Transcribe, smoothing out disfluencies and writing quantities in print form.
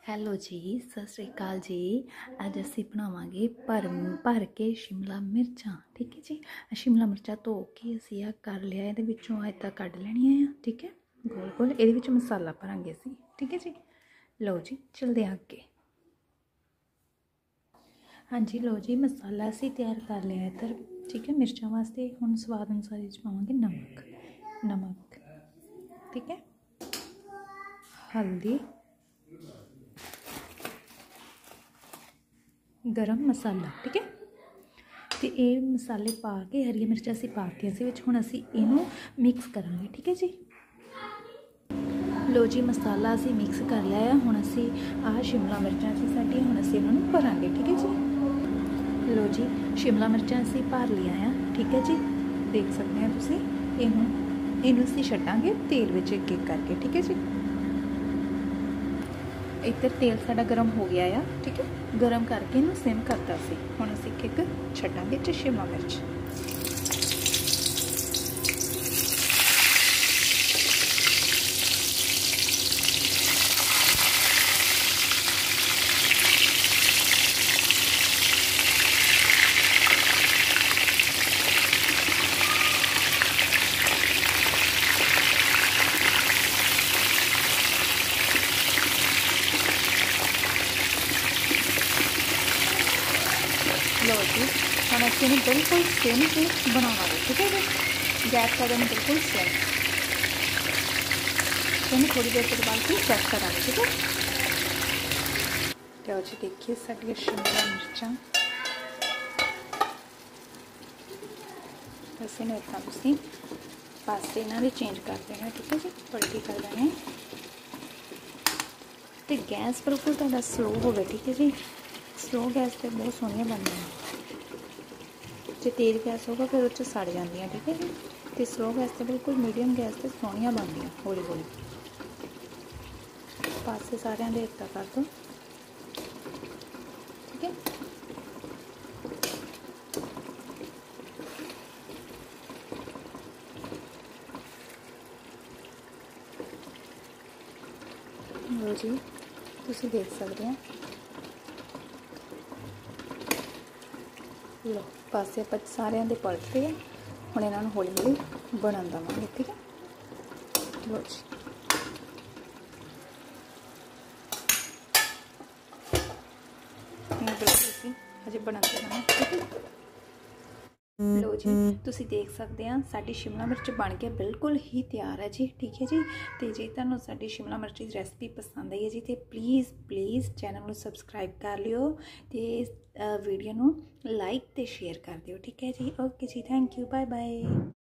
Hello ਜੀ, ਸਤਿ ਸ਼੍ਰੀ ਅਕਾਲ ਜੀ। ਅੱਜ ਅਸੀਂ ਬਣਾਵਾਂਗੇ ਭਰ ਕੇ ਸ਼ਿਮਲਾ ਮਿਰਚਾਂ। ਠੀਕ ਹੈ ਜੀ। ਸ਼ਿਮਲਾ ਮਿਰਚਾਂ ਧੋ ਕੇ ਅਸੀਂ ਆ ਕਰ ਲਿਆ, ਇਹਦੇ ਵਿੱਚੋਂ ਇੱਦਾਂ ਕੱਢ ਲੈਣੀਆਂ ਆ। ਠੀਕ ਹੈ, ਗੋਲ ਗੋਲ। ਇਹਦੇ ਵਿੱਚ ਮਸਾਲਾ ਭਰਾਂਗੇ ਅਸੀਂ। ਠੀਕ ਹੈ ਜੀ। ਲਓ ਜੀ, ਚਲਦੇ ਹਾਂ ਅੱਗੇ। ਹਾਂਜੀ ਲਓ ਜੀ, ਮਸਾਲਾ ਅਸੀਂ ਤਿਆਰ ਕਰ ਲਿਆ ਇੱਧਰ। ਠੀਕ ਹੈ, ਮਿਰਚਾਂ ਵਾਸਤੇ ਹੁਣ ਸਵਾਦ ਅਨੁਸਾਰ ਵਿੱਚ ਪਾਵਾਂਗੇ ਨਮਕ। ਠੀਕ ਹੈ, ਹਲਦੀ, गरम मसाला। ठीक है, तो ये मसाले पा के हरी मिर्चां असीं पातियां सी विच। हुण असीं इहनूं मिक्स करांगे। ठीक है जी। लो जी, मसाला असीं मिक्स कर लिया है। हुण असीं आह शिमला मिर्चां सी साडी, हुण असीं इन्हां नूं भरांगे। ठीक है जी। लो जी, शिमला मिर्चां असीं भर लिया है। ठीक है जी, देख सकते हैं तुसीं। इहनूं असीं छड्डांगे तेल विच एक एक करके। ठीक है जी। इधर तेल साडा गर्म हो गया है। ठीक है, गर्म करके इन्हूं सिम करता सी। हुण असीं एक छड्डांगे च शिमला मिर्च। लो जी, हम असीं बिल्कुल सिम से बनावांगे। ठीक है जी, गैस का देना बिल्कुल सिम। इन्हें थोड़ी देर के बाद फिर चेक करांगे। ठीक है, लो जी, देखिए साडी शिमला मिर्चां असीं ने इतना तुसीं पासे इन्हां दे चेंज कर देना। ठीक है जी, पलटी कर देने तो गैस बिल्कुल तुहाडा स्लो होवे। ठीक है जी, स्लो गैस पर बहुत सोहणियां बनदियां। जो तेज गैस होगा फिर उस सड़ जांदियां। ठीक है जी, तो स्लो गैस पर बिल्कुल मीडियम गैस पर सोहणियां बनदियां। हौली हौली पासे सारियां दे इतना कर दो। ठीक है, लो जी, तुसीं देख सकते हैं। लो पासे आप सारे दे पलटते हैं। हुण इन्हां नूं हौली हौली बनन देवांगे। ठीक है, लो जी, बिल्कुल असीं हजे बनन देना। ठीक है, लो जी, तुसीं देख सकते हैं साडी शिमला मिर्च बन के बिल्कुल ही तैयार है जी। ठीक है जी, तो जे तुहानूं साडी शिमला मिर्च की रेसिपी पसंद आई है जी, तो प्लीज़ चैनल नूं सबसक्राइब कर लियो तो वीडियो नूं लाइक तो शेयर कर दियो। ठीक है जी, ओके जी, थैंक यू, बाय बाय।